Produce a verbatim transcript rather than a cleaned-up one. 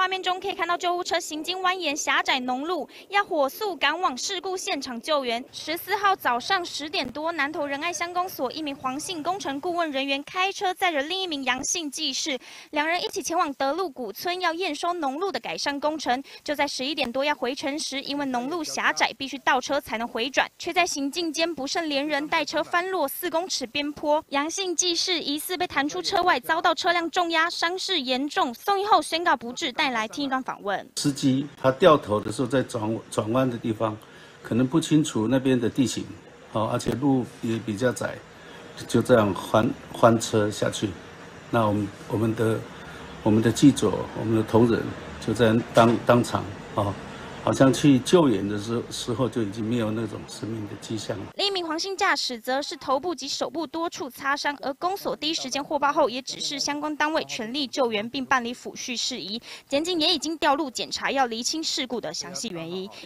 画面中可以看到救护车行经蜿蜒狭窄农路，要火速赶往事故现场救援。十四号早上十点多，南投仁爱乡公所一名黄姓工程顾问人员开车载着另一名杨姓技士，两人一起前往德路古村要验收农路的改善工程。就在十一点多要回程时，因为农路狭窄，必须倒车才能回转，却在行进间不慎连人带车翻落四公尺边坡。杨姓技士疑似被弹出车外，遭到车辆重压，伤势严重，送医后宣告不治。带来听一段访问。 司机他掉头的时候，在转转弯的地方，可能不清楚那边的地形，哦，而且路也比较窄，就这样翻翻车下去。那我们我们的我们的记者，我们的同仁就在当当场哦。好像去救援的时候时候就已经没有那种生命的迹象了。 另一名黄姓驾驶则是头部及手部多处擦伤，而公所第一时间获报后，也指示相关单位全力救援并办理抚恤事宜。检警也已经调入检查，要厘清事故的详细原因。